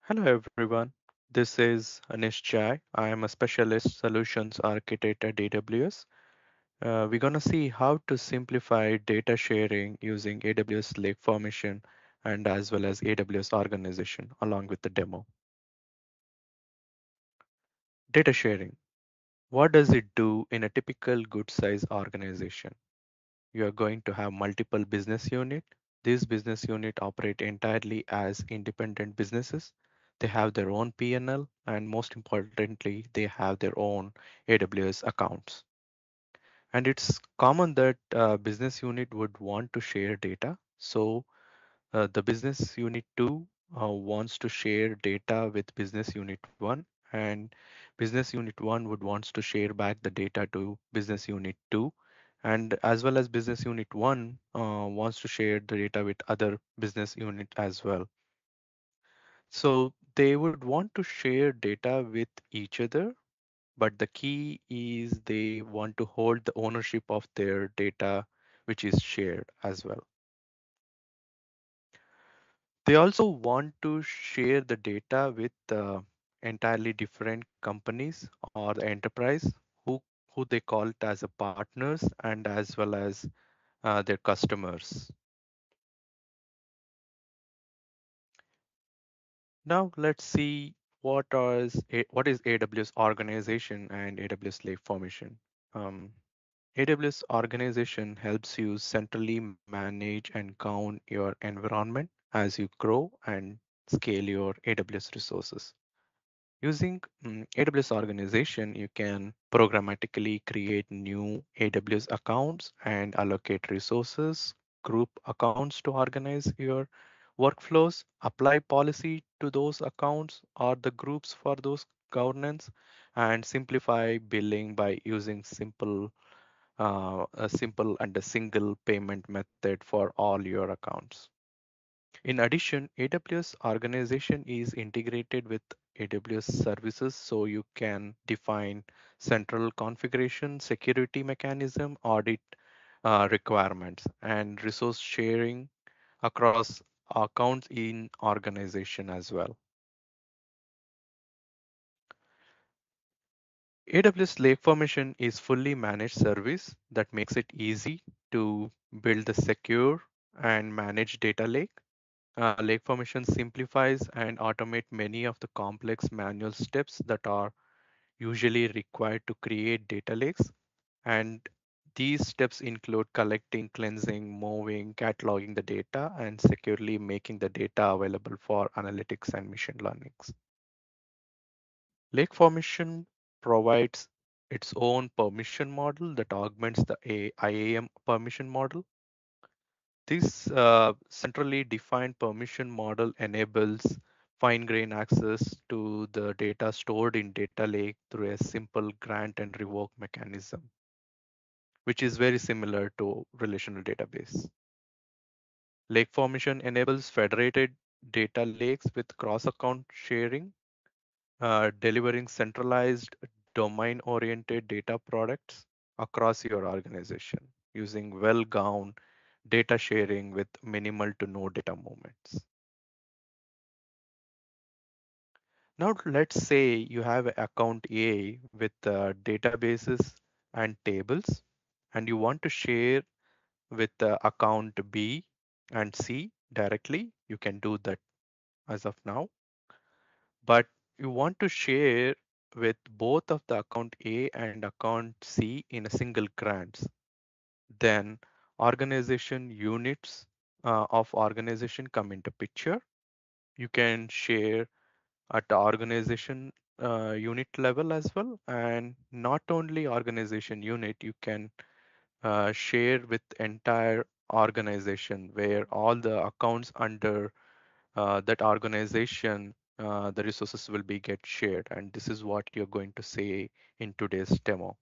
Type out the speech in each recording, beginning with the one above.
Hello everyone, this is Anish Chai. I am a specialist solutions architect at AWS. We're going to see how to simplify data sharing using AWS Lake Formation and as well as AWS Organization along with the demo. Data sharing. What does it do in a typical good size organization? You are going to have multiple business units. These business units operate entirely as independent businesses. They have their own P&L and most importantly, they have their own AWS accounts. And it's common that business unit would want to share data. So the business unit 2 wants to share data with business unit 1 and business unit 1 would wants to share back the data to business unit 2 and as well as business unit 1 wants to share the data with other business unit as well. So they would want to share data with each other, but the key is they want to hold the ownership of their data which is shared as well. They also want to share the data with entirely different companies or the enterprise who they call it as a partners and as well as their customers. Now let's see what is AWS Organization and AWS Lake Formation. Um, AWS Organization helps you centrally manage and count your environment as you grow and scale your AWS resources. Using AWS Organization, you can programmatically create new AWS accounts and allocate resources, group accounts to organize your workflows, apply policy to those accounts or the groups for those governance, and simplify billing by using a simple and a single payment method for all your accounts. In addition, AWS Organization is integrated with AWS services, so you can define central configuration, security mechanism, audit requirements, and resource sharing across accounts in organization as well. AWS Lake Formation is fully managed service that makes it easy to build the secure and manage data lake. Lake Formation simplifies and automate many of the complex manual steps that are usually required to create data lakes. And these steps include collecting, cleansing, moving, cataloging the data, and securely making the data available for analytics and machine learnings. Lake Formation provides its own permission model that augments the IAM permission model. This centrally defined permission model enables fine-grained access to the data stored in data lake through a simple grant and revoke mechanism, which is very similar to relational database. Lake formation enables federated data lakes with cross-account sharing, delivering centralized domain-oriented data products across your organization using well-gowned data sharing with minimal to no data movements. Now let's say you have account A with databases and tables and you want to share with account B and C directly. You can do that as of now, but you want to share with both of the account A and account C in a single grants. Then organization units of organization come into picture. You can share at the organization unit level as well. And not only organization unit, you can share with entire organization where all the accounts under that organization, the resources will be get shared. And this is what you're going to say in today's demo.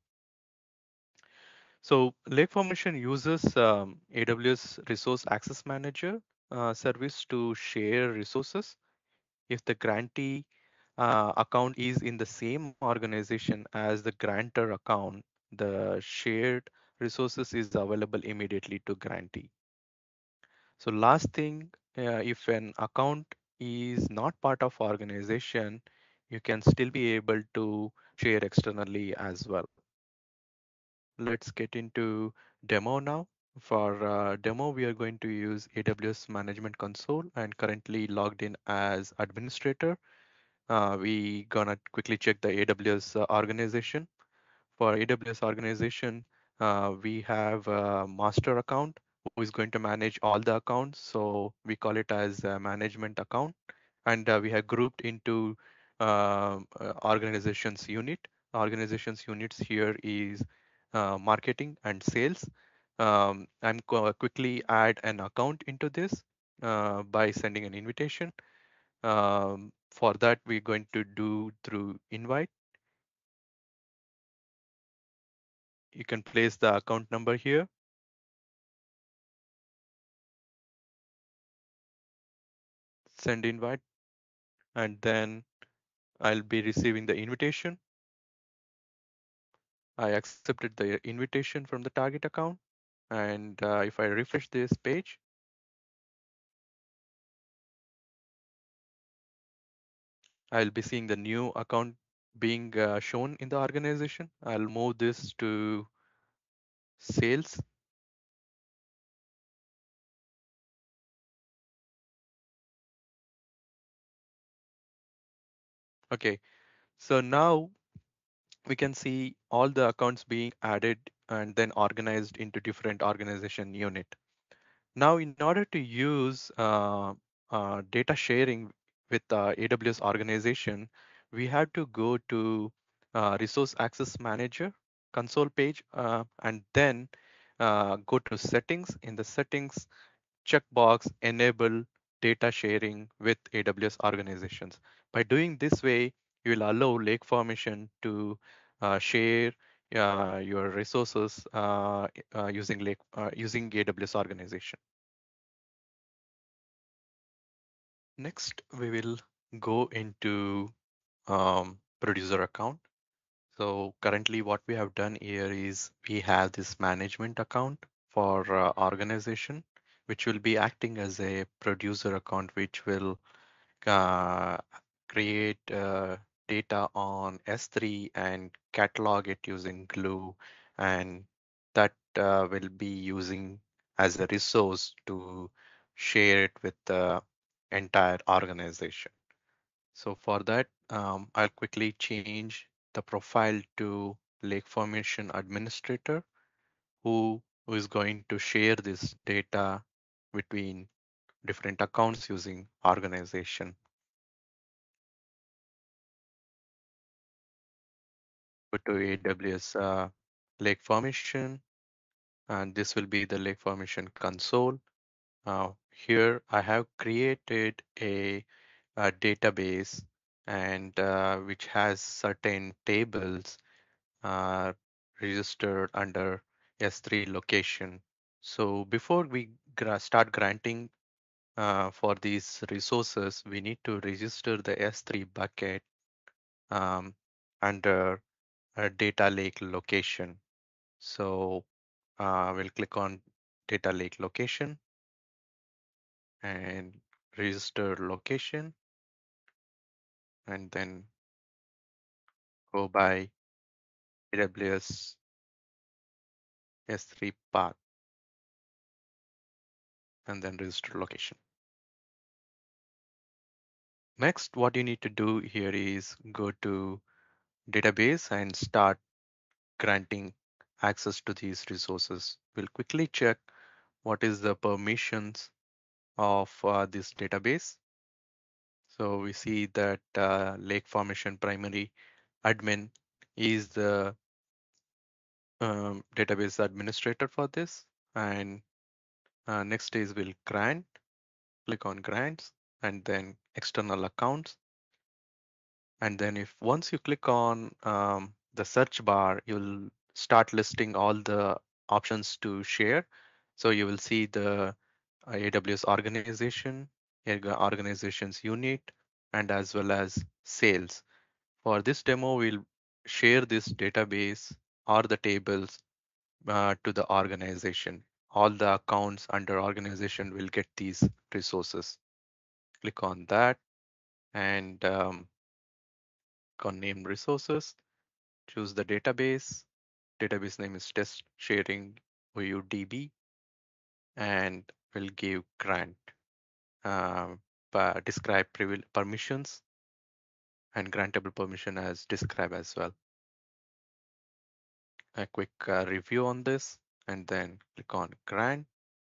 So Lake Formation uses AWS Resource Access Manager service to share resources. If the grantee account is in the same organization as the grantor account, the shared resources is available immediately to grantee. So last thing, if an account is not part of organization, you can still be able to share externally as well. Let's get into demo now. For demo, we are going to use AWS Management Console and currently logged in as administrator. We gonna quickly check the AWS organization. For AWS organization, we have a master account who is going to manage all the accounts. So we call it as a management account. And we have grouped into organizations unit. Organizations units here is marketing and sales. Quickly add an account into this by sending an invitation. For that, we're going to do through invite. You can place the account number here, send invite, and then I'll be receiving the invitation. I accepted the invitation from the target account. And if I refresh this page, I'll be seeing the new account being shown in the organization. I'll move this to sales. Okay, so now we can see all the accounts being added and then organized into different organization unit. Now, in order to use data sharing with AWS organization, we have to go to Resource Access Manager console page and then go to settings. In the settings, checkbox enable data sharing with AWS organizations. By doing this way, you will allow Lake Formation to share your resources using AWS organization. Next, we will go into producer account. So currently what we have done here is we have this management account for organization, which will be acting as a producer account, which will uh, create data on S3 and catalog it using Glue, and that will be using as a resource to share it with the entire organization. So for that, I'll quickly change the profile to Lake Formation Administrator, who is going to share this data between different accounts using organization. Go to AWS Lake Formation, and this will be the Lake Formation console. Here I have created a database and which has certain tables uh, registered under S3 location. So before we start granting for these resources, we need to register the S3 bucket um, under a data lake location. So we'll click on data lake location and register location, and then go by AWS S3 path and then register location. Next, what you need to do here is go to database and start granting access to these resources. We'll quickly check what is the permissions of this database. So we see that Lake Formation primary admin is the database administrator for this. And next is will grant, click on grants and then external accounts. And then if once you click on the search bar, you'll start listing all the options to share. So you will see the AWS organization, organizations unit, and as well as sales. For this demo, we'll share this database or the tables to the organization. All the accounts under organization will get these resources. click on that and click on name resources, choose the database. Database name is test sharing OUDB and we'll give grant. Uh, Describe permissions and grantable permission as describe as well. A quick review on this and then click on grant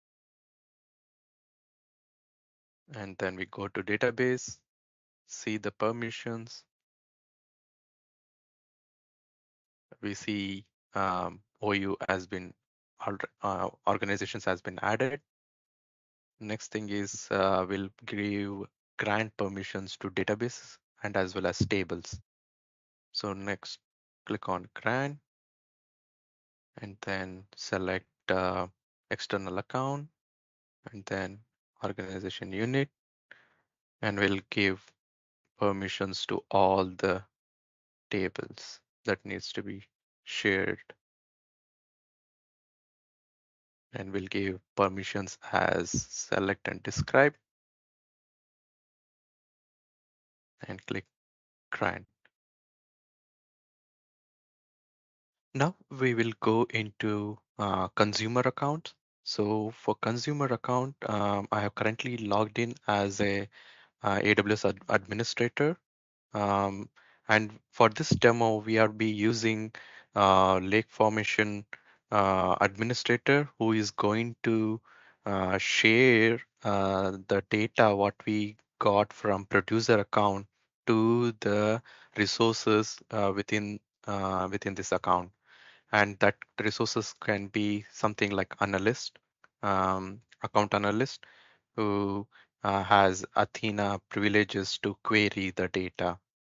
and then we go to database, see the permissions. We see OU has been organizations has been added. Next thing is we'll give grant permissions to databases and as well as tables. So next, click on grant and then select external account and then organization unit and we'll give permissions to all the tables that needs to be shared and we'll give permissions as select and describe and click grant. Now we will go into consumer account. So for consumer account, I have currently logged in as a AWS administrator. Um, and for this demo, we are be using Lake Formation administrator who is going to share the data what we got from producer account to the resources within this account. And that resources can be something like analyst, account analyst who has Athena privileges to query the data.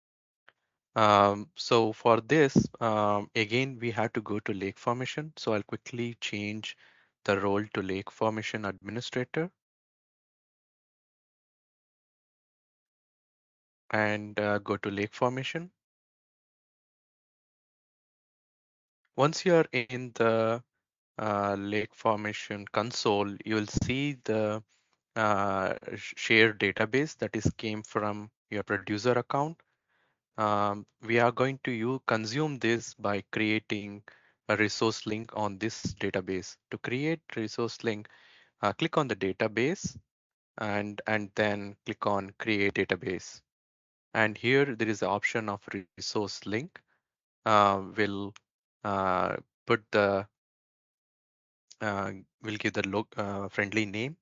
So for this, again, we have to go to Lake Formation. So I'll quickly change the role to Lake Formation Administrator and go to Lake Formation. Once you're in the Lake Formation console, you'll see the shared database that is came from your producer account. We are going to consume this by creating a resource link on this database. To create resource link, click on the database and then click on create database. And here there is the option of resource link. We'll uh, put the we'll give the friendly name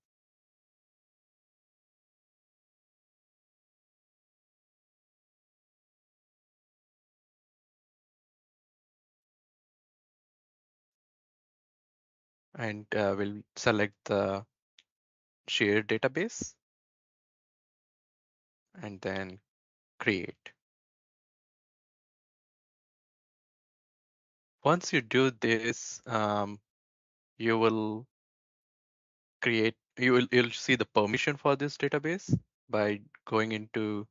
and we'll select the shared database and then create. Once you do this, you will you'll see the permission for this database by going into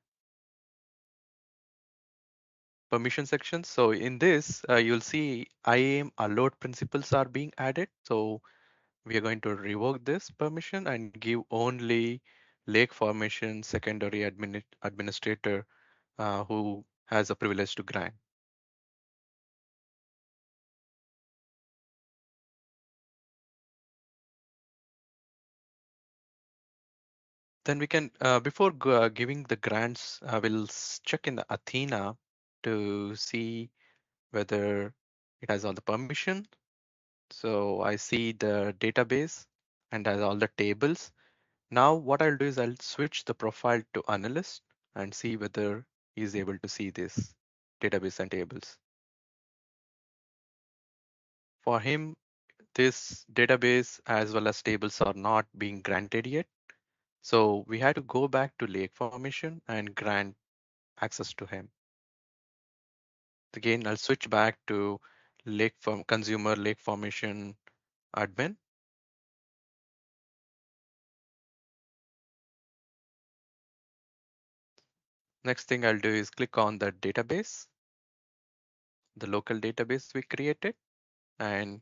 permission section. So in this, you'll see IAM allowed principles are being added. So we are going to revoke this permission and give only lake formation secondary administrator who has a privilege to grant. Then we can, before giving the grants, we'll check in the Athena to see whether it has all the permission. So I see the database and has all the tables. Now what I'll do is I'll switch the profile to analyst and see whether he's able to see this database and tables. For him, this database as well as tables are not being granted yet. So we had to go back to Lake Formation and grant access to him. Again, I'll switch back to consumer Lake Formation admin. Next thing I'll do is click on the database, the local database we created, and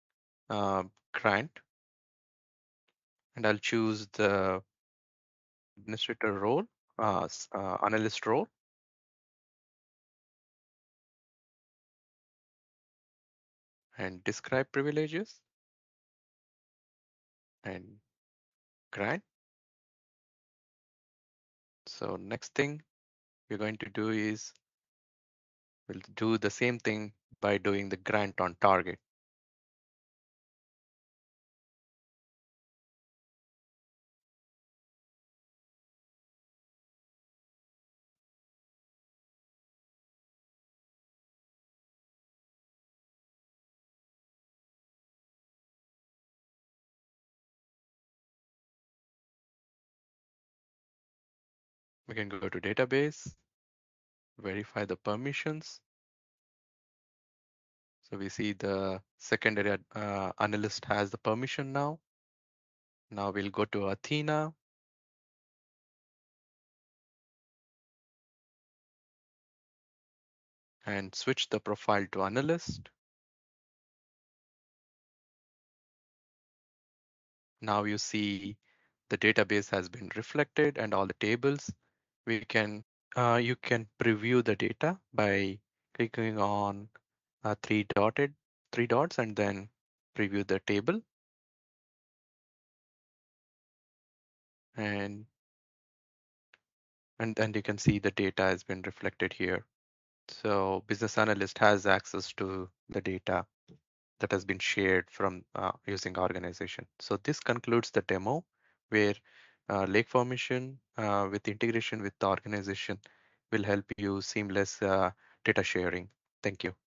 grant. And I'll choose the administrator role, analyst role, and describe privileges and grant. So next thing we're going to do is we'll do the same thing by doing the grant on target. We can go to database, verify the permissions. So we see the secondary analyst has the permission now. Now we'll go to Athena and switch the profile to analyst. Now you see the database has been reflected and all the tables. You can preview the data by clicking on three dots and then preview the table. And then you can see the data has been reflected here. So business analyst has access to the data that has been shared from using organization. So this concludes the demo where lake formation with integration with the organization will help you seamless data sharing. Thank you.